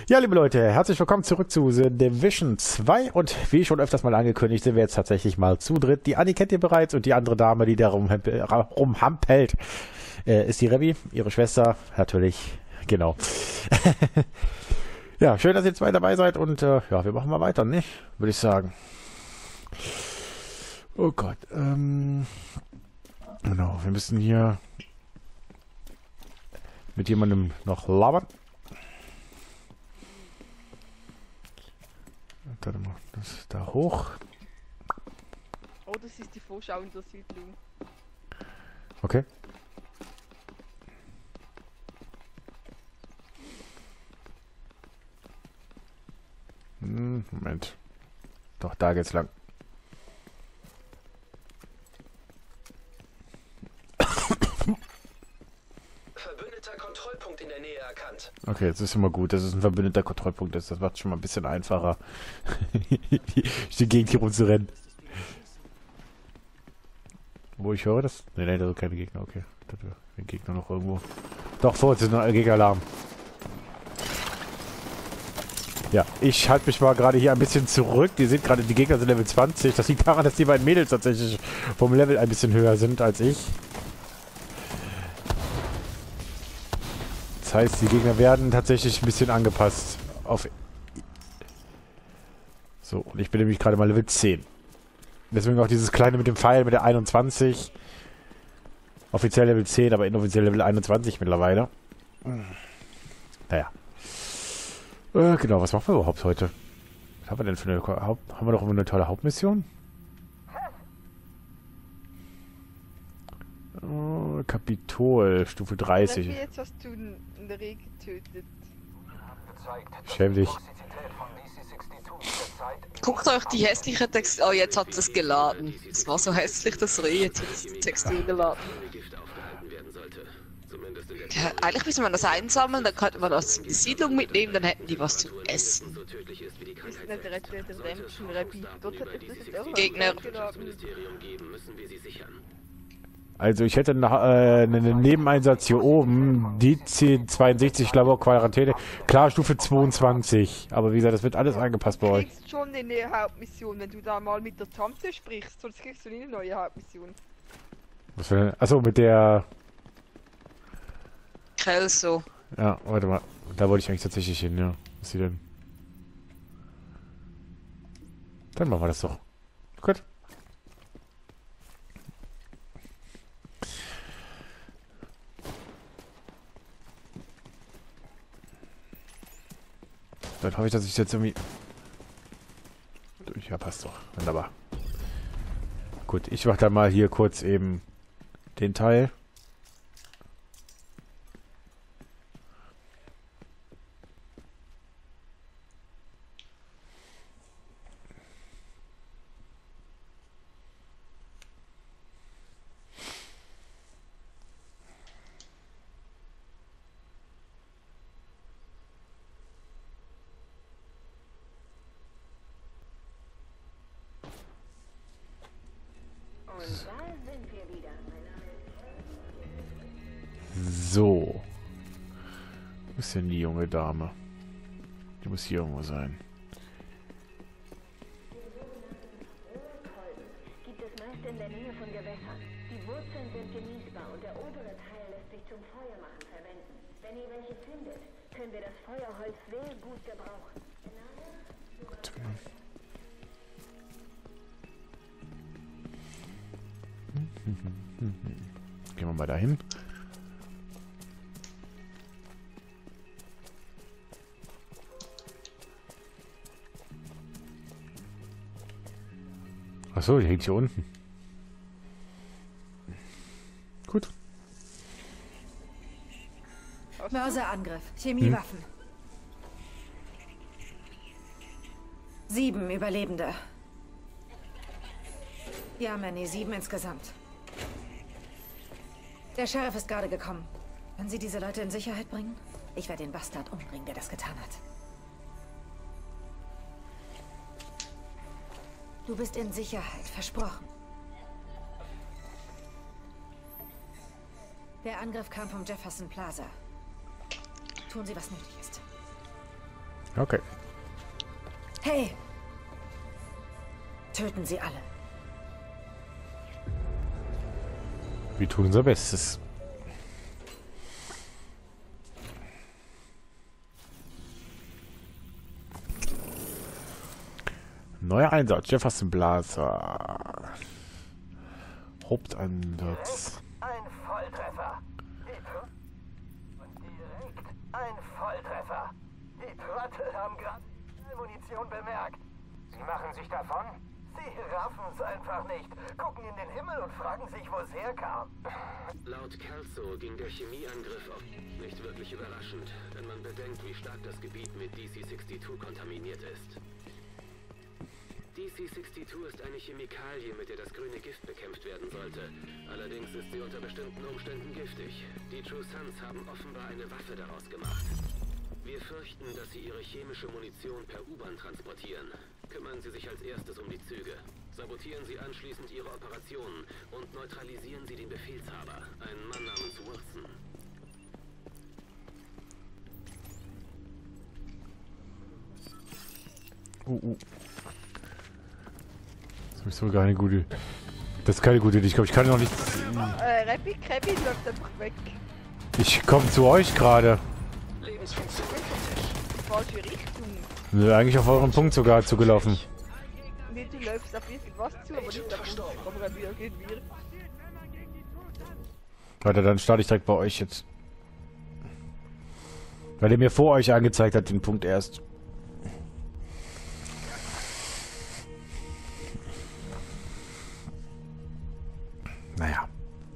Ja, liebe Leute, herzlich willkommen zurück zu The Division 2 und wie schon öfters mal angekündigt, sind wir jetzt tatsächlich mal zu dritt. Die Anni kennt ihr bereits und die andere Dame, die da rumhampelt, ist die Revi, ihre Schwester, natürlich, genau. Ja, schön, dass ihr zwei dabei seid und ja, wir machen mal weiter, nicht? Würde ich sagen. Oh Gott, genau, wir müssen hier mit jemandem noch labern. Warte mal, das ist da hoch. Oh, das ist die Vorschau in der Siedlung. Okay. Moment. Doch, da geht's lang. Verbündeter Kontrollpunkt in der Nähe erkannt. Okay, jetzt ist immer gut, dass es ein verbündeter Kontrollpunkt ist. Das macht schon mal ein bisschen einfacher, die Gegend hier rumzurennen. Wo ich höre das? Ne, da sind keine Gegner, okay. Da sind Gegner noch irgendwo. Doch, vor uns ist noch ein Gegner-Alarm. Ja, ich halte mich mal gerade hier ein bisschen zurück. Ihr seht gerade, die Gegner sind Level 20. Das liegt daran, dass die beiden Mädels tatsächlich vom Level ein bisschen höher sind als ich. Das heißt, die Gegner werden tatsächlich ein bisschen angepasst auf... So, und ich bin nämlich gerade mal Level 10. Deswegen auch dieses kleine mit dem Pfeil mit der 21. Offiziell Level 10, aber inoffiziell Level 21 mittlerweile. Naja. Genau, was machen wir überhaupt heute? Was haben wir denn für eine haben wir doch eine tolle Hauptmission? Oh, Kapitol, Stufe 30. Jetzt hast du einen Reh getötet. Schäm dich. Guckt euch die hässliche Textur... Oh, jetzt hat es geladen. Es war so hässlich, das Reh. Jetzt hat es die Textur geladen. Ja, eigentlich müsste man das einsammeln, dann könnte man das in die Siedlung mitnehmen, dann hätten die was zu essen. Ist nicht der Redemption Rabbit. Dort hat das jetzt auch Gegner. Also ich hätte einen Nebeneinsatz hier oben, die 62 Labor Quarantäne, klar Stufe 22, aber wie gesagt, das wird alles angepasst bei euch. Du kriegst schon eine Hauptmission, wenn du da mal mit der Tante sprichst, sonst kriegst du nie eine neue Hauptmission. Was für eine? Achso, mit der... Kelso. Ja, warte mal, da wollte ich eigentlich tatsächlich hin, ja. Was ist sie denn? Dann machen wir das doch. Gut. Dann hoffe ich, dass ich jetzt irgendwie... Ja, passt doch. Wunderbar. Gut, ich mache dann mal hier kurz eben den Teil. So. Wo ist denn die junge Dame? Die muss hier irgendwo sein. Gibt es meist in der Nähe von Gewässern. Die Wurzeln sind genießbar und der obere Teil lässt sich zum Feuermachen verwenden. Wenn ihr welche findet, können wir das Feuerholz sehr gut gebrauchen. Gut. Gehen wir mal dahin. Achso, die hängt hier unten. Gut. Mörserangriff. Chemiewaffen. 7 Überlebende. Ja, Manny, 7 insgesamt. Der Sheriff ist gerade gekommen. Können Sie diese Leute in Sicherheit bringen? Ich werde den Bastard umbringen, der das getan hat. Du bist in Sicherheit, versprochen. Der Angriff kam vom Jefferson Plaza. Tun Sie, was nötig ist. Okay. Hey! Töten sie alle. Wir tun unser Bestes. Neuer Einsatz, Jefferson Blaser. Haupteinsatz. Ein Volltreffer. Und direkt ein Volltreffer. Die Trottel haben gerade Munition bemerkt. Sie machen sich davon? Sie raffen es einfach nicht. Gucken in den Himmel und fragen sich, wo es herkam. Laut Kelso ging der Chemieangriff auf. Nicht wirklich überraschend, wenn man bedenkt, wie stark das Gebiet mit DC-62 kontaminiert ist. DC-62 ist eine Chemikalie, mit der das grüne Gift bekämpft werden sollte. Allerdings ist sie unter bestimmten Umständen giftig. Die True Sons haben offenbar eine Waffe daraus gemacht. Wir fürchten, dass sie ihre chemische Munition per U-Bahn transportieren. Kümmern Sie sich als erstes um die Züge. Sabotieren Sie anschließend Ihre Operationen und neutralisieren Sie den Befehlshaber, einen Mann namens Wilson. Das ist so keine gute. Das ist keine gute Idee. Ich glaube, ich kann noch nicht. Kevin läuft einfach weg. Ich komme zu euch gerade. Falsche Richtung. Nö, eigentlich auf euren Punkt sogar zugelaufen. Nee, du läufst auf irgendwas zu, aber nicht auf uns. Aber wieder gehen wir. Warte, dann starte ich direkt bei euch jetzt. Weil der mir vor euch angezeigt hat, den Punkt erst. Naja.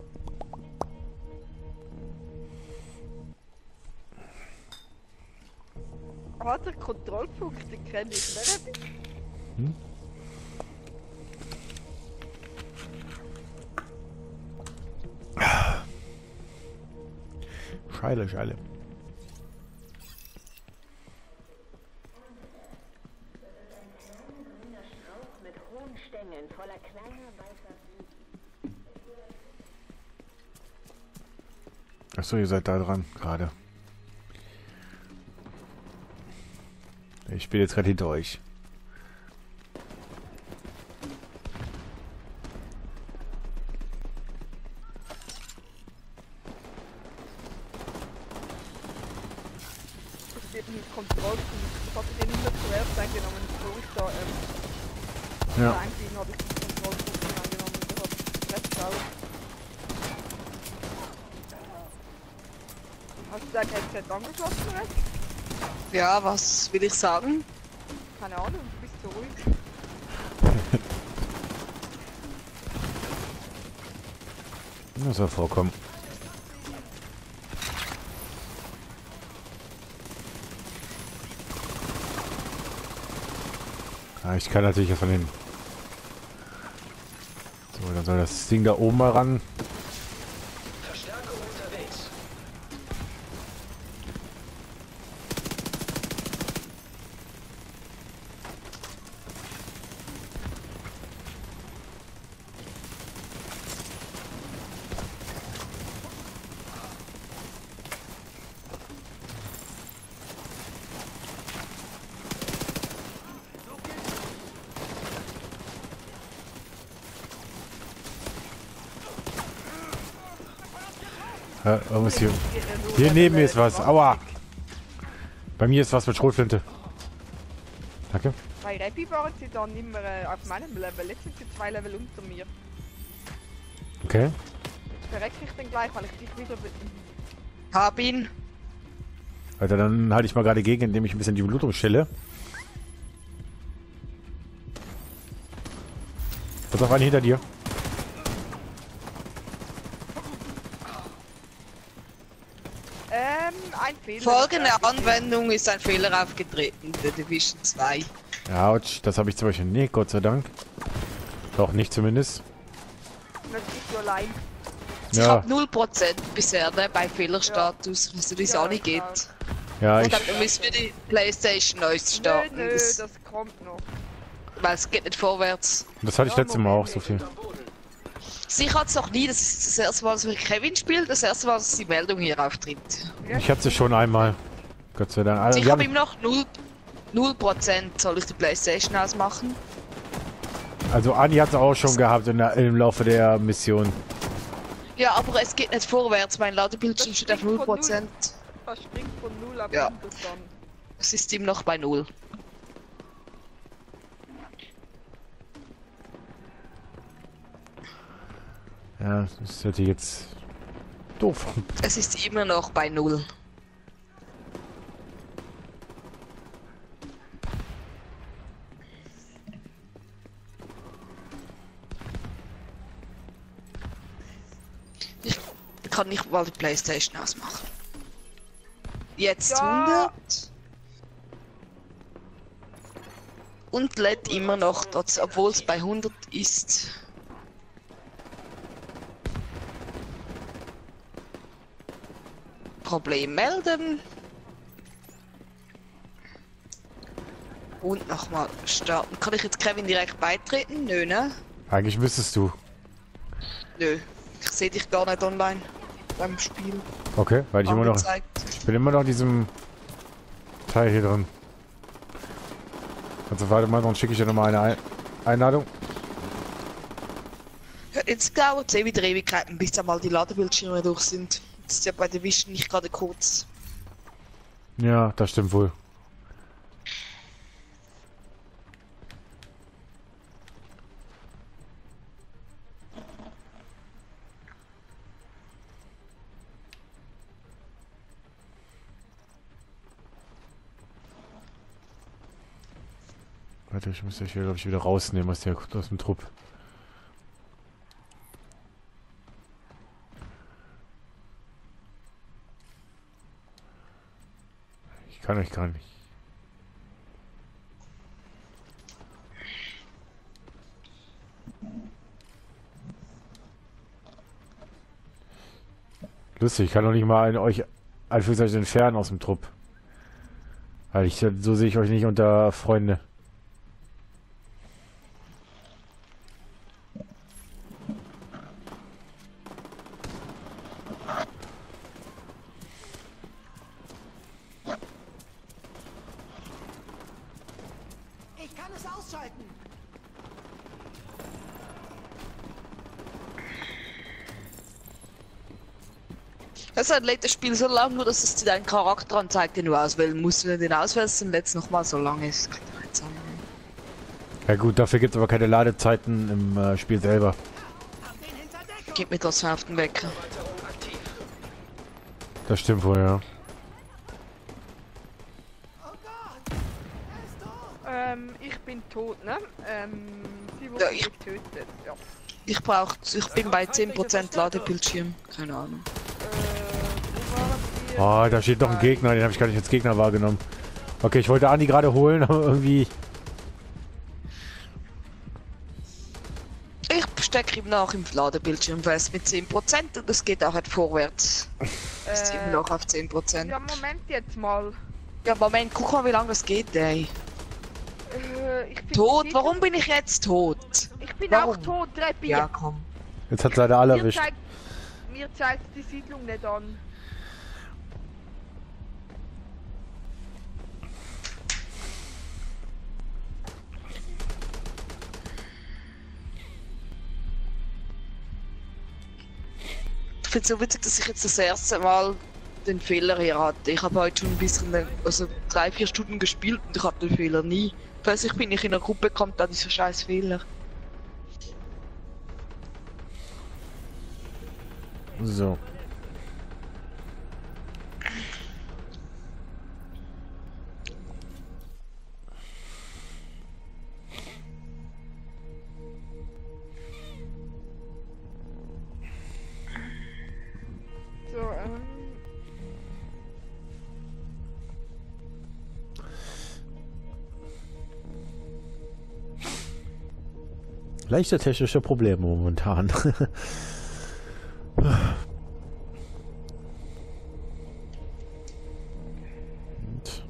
Ah, der Kontrollpunkt, den kenne ich. Ne? Scheile, Scheile. Mit hohen Stängeln voller kleiner weißer Blüten. Achso, ihr seid da dran, gerade. Ich bin jetzt gerade hinter euch. Das wird ein Kontrollpunkt. Ich hatte den nicht zuerst eingenommen, bevor ich da Ja. eingestiegen habe, ich den Kontrollpunkt eingenommen und das hat recht auf. Hast du dein Headset angeschlossen, Red? Ja, was will ich sagen? Keine Ahnung, du bist so ruhig. Das soll vorkommen. Ja, ich kann natürlich von den. So, dann soll das Ding da oben mal ran. Verstärkung unterwegs. Ja, irgendwas hier. Hier neben mir ist was. Aua! Bei mir ist was mit Schrotflinte. Danke. Bei Rappi waren sie dann immer auf meinem Level. Jetzt sind sie 2 Level unter mir. Okay. Verrecke ich dann gleich, weil ich dich wieder... Hab ihn. Alter, dann halte ich mal gerade gegen, indem ich ein bisschen die Blutung stelle. Pass auf, einen hinter dir. Ein Fehler. Folgende Anwendung ist ein Fehler aufgetreten in der Division 2. Autsch, das habe ich zum Beispiel nicht, Gott sei Dank. Doch, nicht zumindest. Das bist du allein. Ich Ja. habe 0% bisher ne, bei Fehlerstatus, was das auch nicht geht. Ja, Ich ich. glaube, dann müssen wir die Playstation neu starten, Nö, das, das kommt noch. weil es geht nicht vorwärts. Das hatte ich letztes Mal auch so viel. Ich hatte es noch nie, das ist das erste Mal, dass ich Kevin spiele, das erste Mal, dass die Meldung hier auftritt. Ich hatte sie schon einmal. Gott sei Dank. Also, Ich wir habe haben, ihm noch 0. 0% soll ich die Playstation ausmachen. Also Anni hat es auch schon gehabt im Laufe der Mission. Ja, aber es geht nicht vorwärts, mein Ladebildschirm steht auf 0%. Das springt von 0 auf Ja. 100 dann. Das ist ihm noch bei 0. Ja, das hört sich jetzt doof an. Es ist immer noch bei 0. Ich kann nicht mal die Playstation ausmachen. Jetzt Ja. 100. Und lädt immer noch, obwohl es bei 100 ist. Problem melden. Und nochmal starten. Kann ich jetzt Kevin direkt beitreten? Nö, ne? Eigentlich müsstest du. Nö. Ich sehe dich gar nicht online beim Spiel. Okay, weil ich immer noch. Angezeigt. Ich bin immer noch in diesem Teil hier drin. Also warte mal, dann schicke ich dir nochmal eine Einladung. Ja, jetzt dauert es wieder Ewigkeiten, bis einmal die Ladebildschirme durch sind. Das ist ja bei der Vision nicht gerade kurz. Ja, das stimmt wohl. Warte, ich muss dich hier, glaube ich, wieder rausnehmen aus dem Trupp. Ich kann euch gar nicht. Lustig, ich kann doch nicht mal euch Anführungszeichen entfernen aus dem Trupp. Weil so sehe ich euch nicht unter Freunde. Ich kann es ausschalten. Deshalb lädt das Spiel so lange, nur dass es dir deinen Charakter anzeigt, den du auswählen musst. Wenn du den auswählst, dann lädt es nochmal so lange. Das kann ich nicht sagen. Ja gut, dafür gibt es aber keine Ladezeiten im Spiel selber. Gib mir das auf den Wecker. Das stimmt wohl, ja. Ich bin tot, ne? Sie Ja, wurde ich- getötet. Ja. Ich bin bei 10% Ladebildschirm. Keine Ahnung. Wo waren wir? Oh, da steht noch ein Gegner, den habe ich gar nicht als Gegner wahrgenommen. Okay, ich wollte Andi gerade holen, aber irgendwie... Ich stecke ihm nach im Ladebildschirm fest mit 10% und es geht auch nicht vorwärts. Ist immer noch auf 10%. Ja, Moment jetzt mal. Ja, Moment, guck mal, wie lange das geht, ey. Ich bin Tot? sicher- Warum bin ich jetzt tot? Ich bin Warum? auch tot, Treppi. Ja, komm. Jetzt hat leider alle erwischt. Mir zeigt die Siedlung nicht an. Ich finde es so witzig, dass ich jetzt das erste Mal den Fehler hier hatte. Ich habe heute schon ein bisschen, also 3-4 Stunden gespielt und ich hatte den Fehler nie. Plötzlich bin ich in einer Gruppe, kommt da dieser scheiß Fehler. So. So, Leichte technische Probleme momentan. Und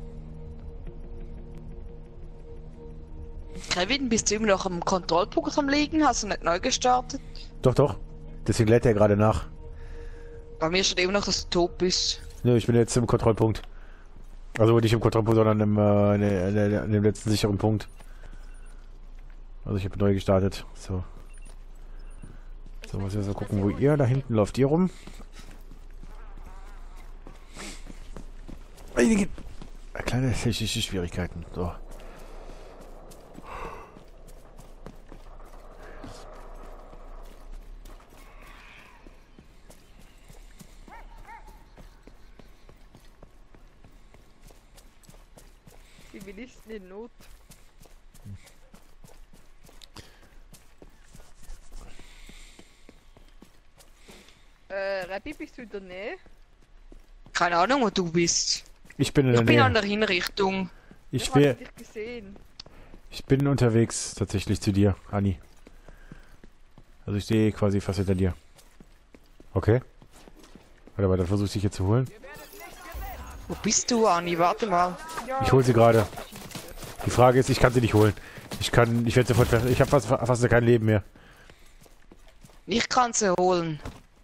Kevin, bist du immer noch am Kontrollprogramm liegen? Hast du nicht neu gestartet? doch, doch. Deswegen lädt er gerade nach. Bei mir steht immer noch, dass du tot bist. Nö, ich bin jetzt im Kontrollpunkt. Also nicht im Quadruple, sondern in dem letzten sicheren Punkt. Also ich habe neu gestartet. So. So, muss ich jetzt mal gucken, wo ihr... Da hinten läuft ihr rum. Einige kleine technische Schwierigkeiten. So. Zivilisten in Not. Rappi, bist du in der Nähe? Keine Ahnung, wo du bist. Ich bin in der Ich bin Nähe. an der Hinrichtung. Ich hab will... dich gesehen. Ich bin unterwegs tatsächlich zu dir, Anni. Also ich stehe quasi fast hinter dir. Okay. Warte mal, dann versuche ich dich hier zu holen. Wo bist du, Anni? Warte mal. Ja, Ich hole sie gerade. Die Frage ist, ich kann sie nicht holen. Ich werde sofort... Ich habe fast kein Leben mehr. Ich kann sie holen.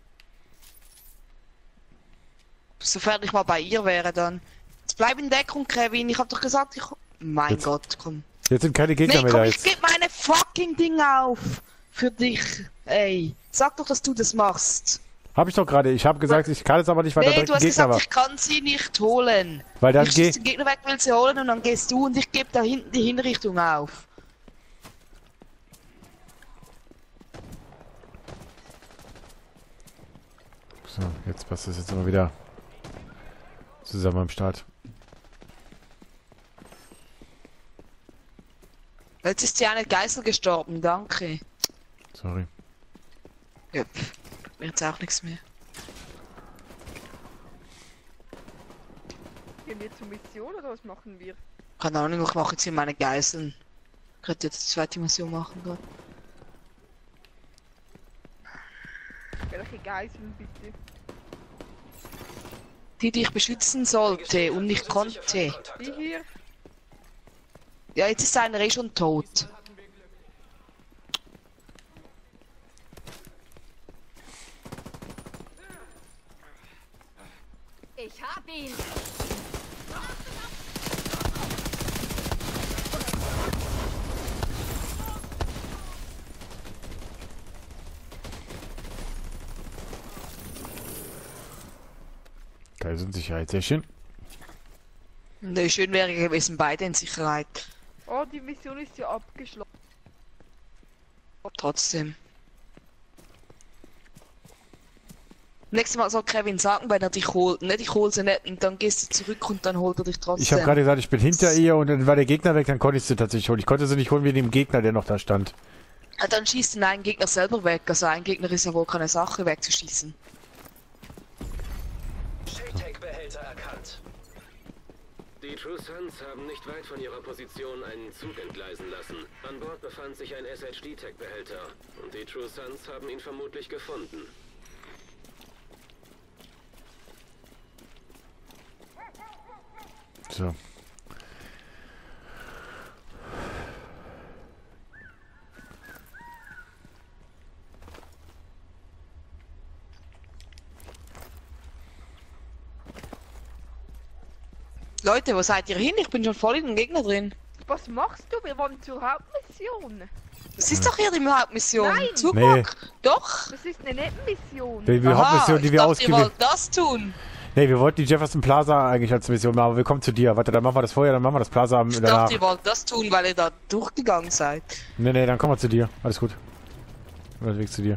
Sofern ich mal bei ihr wäre, dann. Jetzt bleib in Deckung, Kevin. Ich hab doch gesagt, ich... Mein Jetzt- Gott, komm. Jetzt sind keine Gegner Nee, mehr komm, da ich jetzt. geb meine fucking Ding auf. Für dich. Ey. Sag doch, dass du das machst. Habe ich doch gerade. Ich habe gesagt, ich kann es aber nicht, weil da Nee, direkt du ein hast Gegner gesagt, war. ich kann sie nicht holen. Weil dann Ich geh... schieß den Gegner weg, will sie holen und dann gehst du und ich gebe da hinten die Hinrichtung auf. So, jetzt passt das jetzt immer wieder zusammen am Start. Jetzt ist ja eine Geißel gestorben, danke. Sorry. Ja, mir jetzt auch nichts mehr. Gehen wir zur Mission oder was machen wir? Keine Ahnung, ich mache jetzt hier meine Geißeln. Ich könnte jetzt die zweite Mission machen gerade. Welche Geiseln bitte? Die ich beschützen sollte und nicht konnte. Die hier? Ja, jetzt ist einer eh schon tot. Ich hab ihn! Geiselsicherheit, sehr schön. Ne, schön wäre gewesen, beide in Sicherheit. Oh, die Mission ist ja abgeschlossen. Trotzdem. Nächstes Mal soll Kevin sagen, wenn er dich holt. Nicht, ich hol sie nicht und dann gehst du zurück und dann holt er dich trotzdem. Ich habe gerade gesagt, ich bin hinter ihr und dann war der Gegner weg, dann konnte ich sie tatsächlich holen. Ich konnte sie nicht holen wie dem Gegner, der noch da stand. Ja, dann schießt den einen Gegner selber weg. Also ein Gegner ist ja wohl keine Sache wegzuschießen. Shaytech-Behälter erkannt. Die True Sons haben nicht weit von ihrer Position einen Zug entgleisen lassen. An Bord befand sich ein SHD-Tech-Behälter und die True Sons haben ihn vermutlich gefunden. So. Leute, wo seid ihr hin? Ich bin schon voll in den Gegner drin. Was machst du? Wir wollen zur Hauptmission. Das ist doch hier die Hauptmission. Nein. Zugbock. Nee. Doch. Das ist eine Nebenmission. Die Aha, Hauptmission, die ich wir dachte, ihr ausgewählt wollt das tun. Nee, wir wollten die Jefferson Plaza eigentlich als Mission machen, aber wir kommen zu dir. Warte, dann machen wir das vorher, dann machen wir das Plaza Ich danach. dachte, ihr wollt das tun, weil ihr da durchgegangen seid. Nee, dann kommen wir zu dir. Alles gut. Weg zu dir.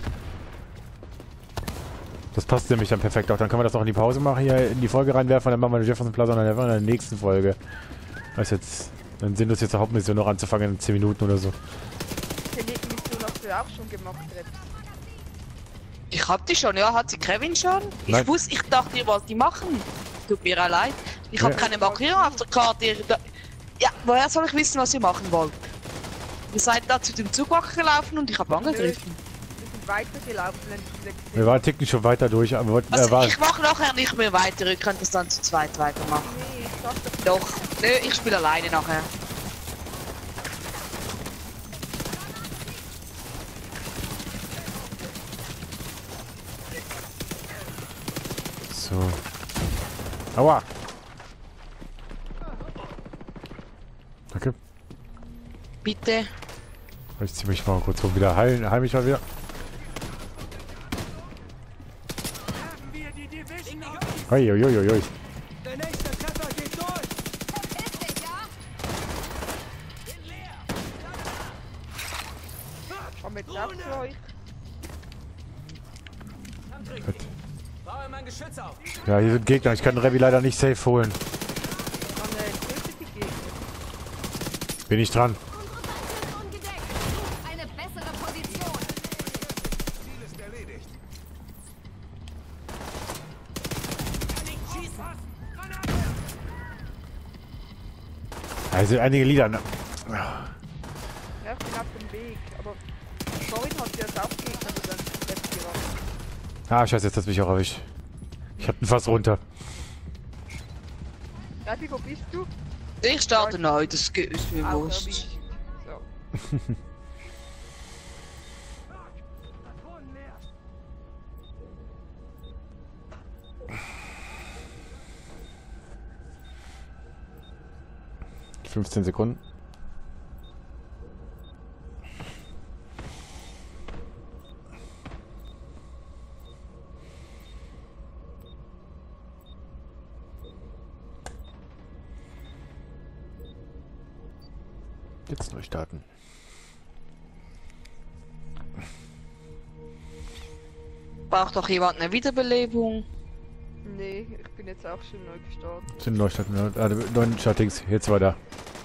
Das passt nämlich dann perfekt auch. Dann können wir das noch in die Pause machen, hier in die Folge reinwerfen, dann machen wir die Jefferson Plaza und dann einfach in der nächsten Folge. Was jetzt? Dann sind das jetzt der Hauptmission noch anzufangen in 10 Minuten oder so. Die Nebenmission hast du auch schon gemacht, Reps. Ich hab die schon, ja, hat sie Kevin schon? Nein. Ich dachte, ihr wollt die machen. Tut mir auch leid. Ich habe Ja. keine Markierung auf der Karte. Ja, woher soll ich wissen, was ihr machen wollt? Ihr seid da zu dem Zugwachen gelaufen und ich habe angegriffen. Wir sind weitergelaufen, wenn du vielleicht Wir waren ticken schon weiter durch, aber wir wollten, Also ich mache nachher nicht mehr weiter, ihr könnt das dann zu zweit weitermachen. Nee, ich sag doch. Doch, nö, ich spiele alleine nachher. so. Aua! Bitte. Ich zieh mich mal kurz wieder heil mich mal wieder. Uiuiuiui. Der nächste Treffer geht durch! Komm jetzt ab zu euch. Baue mein Geschütz auf! Ja, hier sind Gegner. Ich kann Revi leider nicht safe holen. Dann tötet die Gegner. Bin ich dran. Unsere Seite ist ungedeckt. Eine bessere Position. Ziel ist erledigt. Also einige Lieder. Ne? Ja, ich bin auf dem Weg. Aber vorhin hat sie das auch Gegner, die dann jetzt gemacht. Ah, scheiße, jetzt hat mich auch erwischt. Ich hab ihn fast runter. Rebi, wo bist du? Ich starte neu, das ist mir Auch bewusst. erwischt. So. Die 15 Sekunden. Jetzt neu starten. Braucht doch jemand eine Wiederbelebung? Nee, ich bin jetzt auch schon neu gestartet. Sind neu starten. Neuen Startings. Jetzt weiter.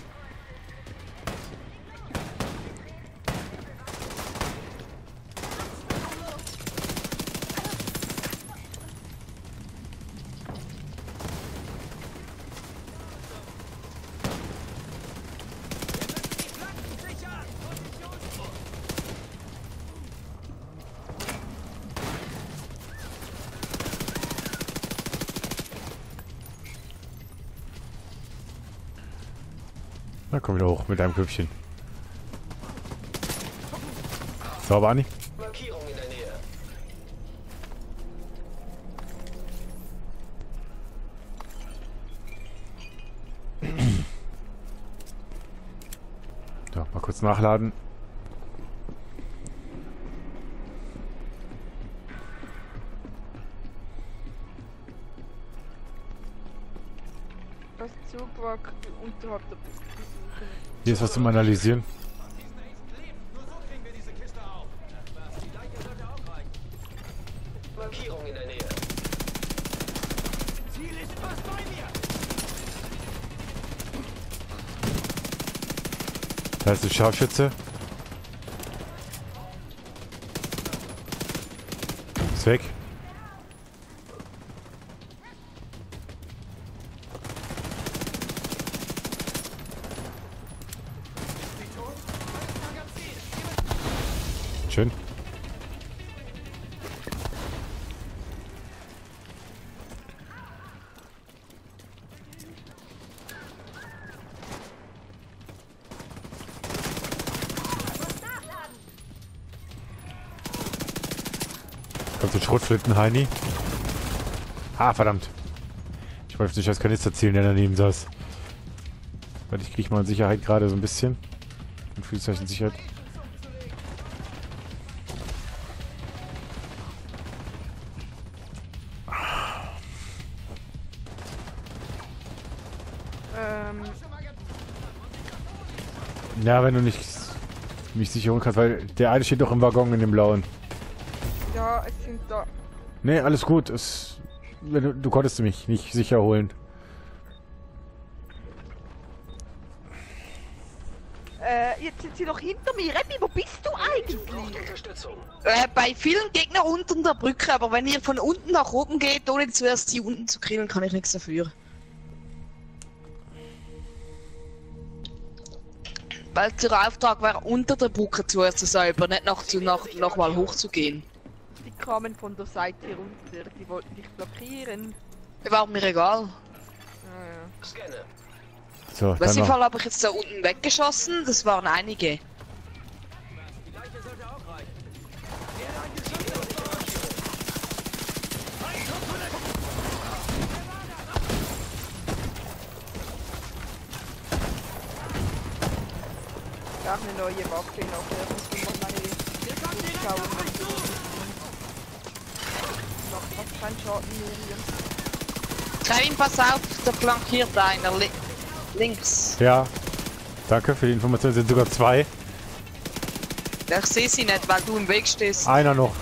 Na, komm wieder hoch mit deinem Köpfchen. Sauber, Anni. Markierung in der Nähe. So, mal kurz nachladen. Das Zugwrack unterhalb der Besuche. Hier ist was zum Analysieren. Markierung in der Nähe. Ziel ist fast bei mir! Da ist ein Scharfschütze. Ist weg. Schön. Kommt ein Schrotflinten, Heini. Ah, verdammt. Ich wollte auf den scheiß Kanister zielen, der daneben saß. Weil ich kriege mal in Sicherheit gerade so ein bisschen. Ein Fühlzeichen Sicherheit. Ja, wenn du nicht mich sicher holen kannst, weil der eine steht doch im Waggon in dem blauen. Ja, es sind da. Nee, alles gut. Du konntest mich nicht sicher holen. Jetzt sind sie doch hinter mir. Rebi, wo bist du eigentlich? Unterstützung. Bei vielen Gegnern unten der Brücke, aber wenn ihr von unten nach oben geht, ohne zuerst sie unten zu killen, kann ich nichts dafür. Weil der Auftrag wäre, unter der Brücke zuerst zu säubern, nicht noch mal hochzugehen. Die kamen von der Seite runter. Die wollten dich blockieren. War mir egal. Ja. Scanne. So, Auf dann jeden noch. Fall habe ich jetzt da unten weggeschossen, das waren einige. auch eine neue Waffe nachher. Das muss man meine Durchschauen. Macht fast keinen Schaden mehr. Kevin, pass auf, da flankiert einer. Links. Ja. Danke für die Information. Es sind sogar 2. Ja, ich sehe sie nicht, weil du im Weg stehst. Einer noch.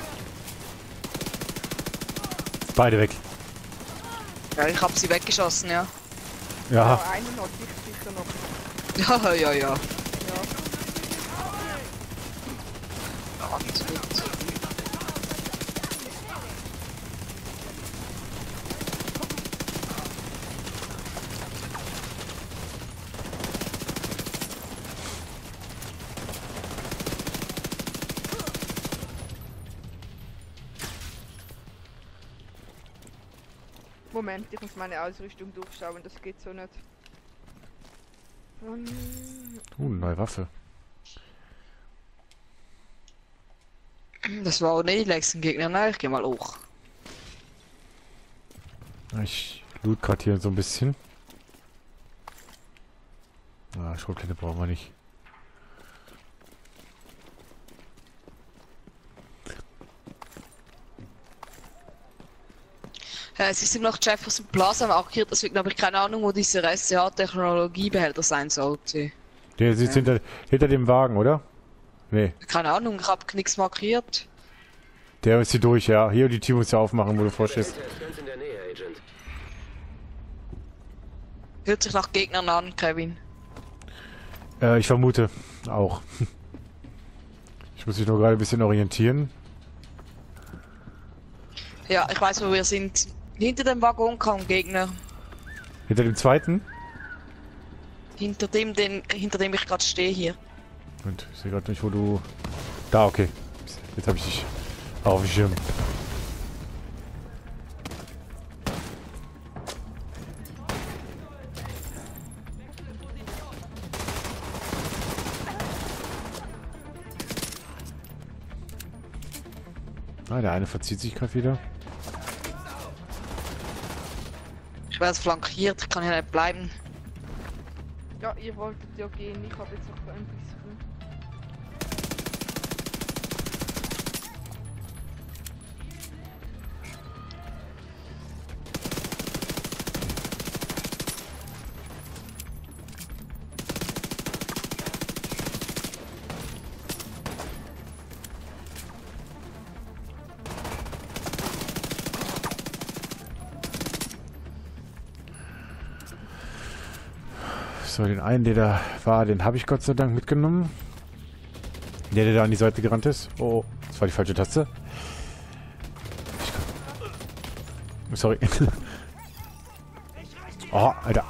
Beide weg. Ja, ich hab sie weggeschossen, ja. Ja. Einen hat sich sicher noch. Ja, ja, ja. Ja. Moment, ich muss meine Ausrüstung durchschauen, das geht so nicht. Neue Waffe. Das war auch nicht die nächsten Gegner, ne? Ich geh mal hoch. Ich loot gerade hier so ein bisschen. Ah, Schrotflinte brauchen wir nicht. Sie sind nach Jefferson Plaza markiert, deswegen habe ich keine Ahnung, wo dieser SCH-Technologiebehälter sein sollte. Der sitzt hinter dem Wagen, oder? Nee. Keine Ahnung, ich habe nichts markiert. Der ist hier durch, ja. Hier, die Tür muss ja aufmachen, wo du vorstehst. Ganz in der Nähe, Agent. Hört sich nach Gegnern an, Kevin. Ich vermute auch. Ich muss mich nur gerade ein bisschen orientieren. Ja, ich weiß, wo wir sind. Hinter dem Waggon kam ein Gegner. Hinter dem zweiten? Hinter dem ich gerade stehe hier. Und ich sehe gerade nicht, wo du... Da, okay. Jetzt habe ich dich auf dem Schirm. Ah, der eine verzieht sich gerade wieder. Ich werde flankiert, ich kann hier nicht bleiben. Ja, ihr wolltet ja gehen, ich habe jetzt noch ein bisschen. So, den einen, der da war, den habe ich Gott sei Dank mitgenommen. Der da an die Seite gerannt ist. Oh, das war die falsche Taste. Sorry. Oh, Alter.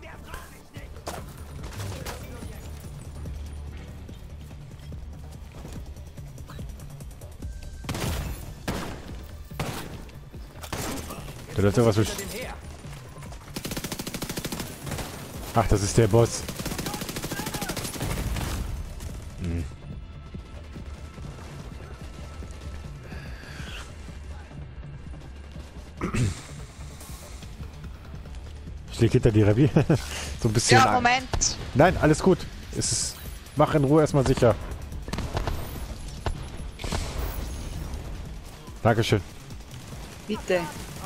Da läuft irgendwas durch. Ach, das ist der Boss. Hm. Ich leg hinter die Revier. So ein bisschen. Ja, Moment. Nein, alles gut. Es ist. Mach in Ruhe erstmal sicher. Dankeschön. Bitte.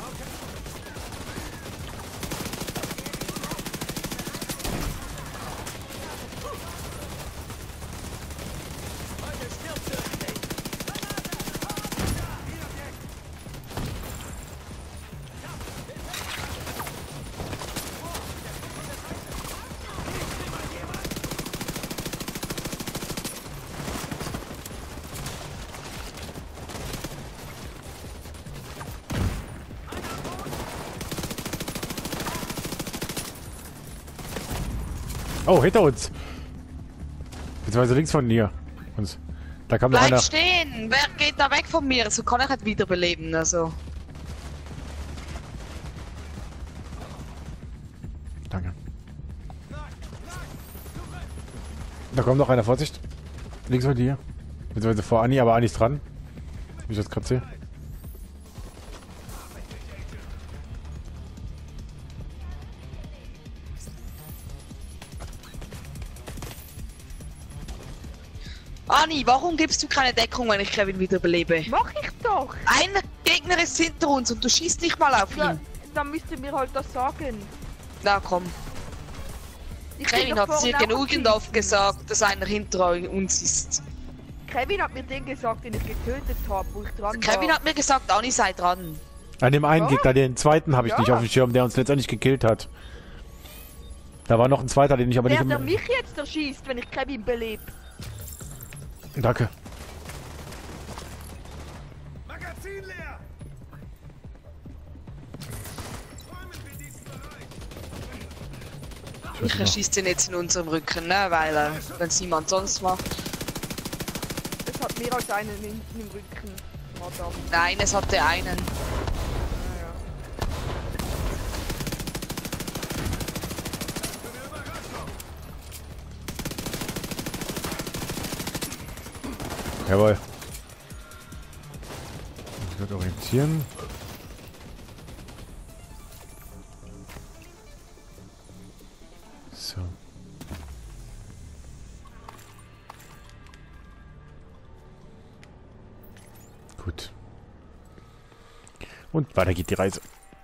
Oh, hinter uns. Beziehungsweise links von dir. Uns. Da kam noch Bleib einer. stehen! Wer geht da weg von mir? So kann ich nicht wiederbeleben, also. Danke. Da kommt noch einer, Vorsicht. Links von dir. Beziehungsweise vor Anni, aber Anni ist dran. Wie ich das gerade sehe. Dani, warum gibst du keine Deckung, wenn ich Kevin wiederbelebe? Mach ich doch! Ein Gegner ist hinter uns und du schießt nicht mal auf Ja, ihn. dann müsst ihr mir halt das sagen. Na komm. Ich bin Kevin doch hat es dir vorhin auch genügend am oft gesagt, dass einer hinter uns ist. schießen. Kevin hat mir den gesagt, den ich getötet habe, wo ich dran Kevin war. hat mir gesagt, Dani sei dran. An dem einen Ja. Gegner, den zweiten habe ich Ja. nicht auf dem Schirm, der uns letztendlich gekillt hat. Da war noch ein zweiter, den ich aber Der nicht... mich jetzt erschießt, wenn ich Kevin belebe. Danke. Magazin leer! Ich erschieße den jetzt in unserem Rücken, ne? Weil wenn es niemand sonst macht. Es hat mehr als einen hinten im Rücken. Verdammt. Nein, es hatte einen. Naja. Jawohl. Ich werde orientieren. So. Gut. Und weiter geht die Reise.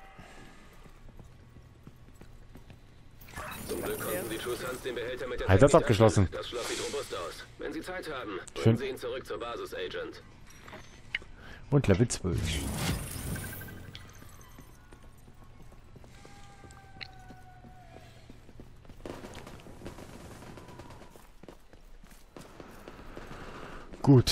Zum Glück konnten die True Sons den Behälter mit der Einsatz Technik abgeschlossen. öffnen. Das Schloss sieht robust aus. Wenn Sie Zeit haben, Schön. bringen Sie ihn zurück zur Basis, Agent. Und Level 12. Gut.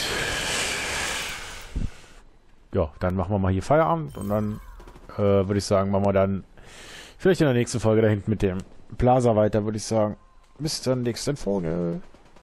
Ja, dann machen wir mal hier Feierabend und dann würde ich sagen, machen wir dann vielleicht in der nächsten Folge da hinten mit dem Plaza weiter, würde ich sagen. Bis zur nächsten Folge.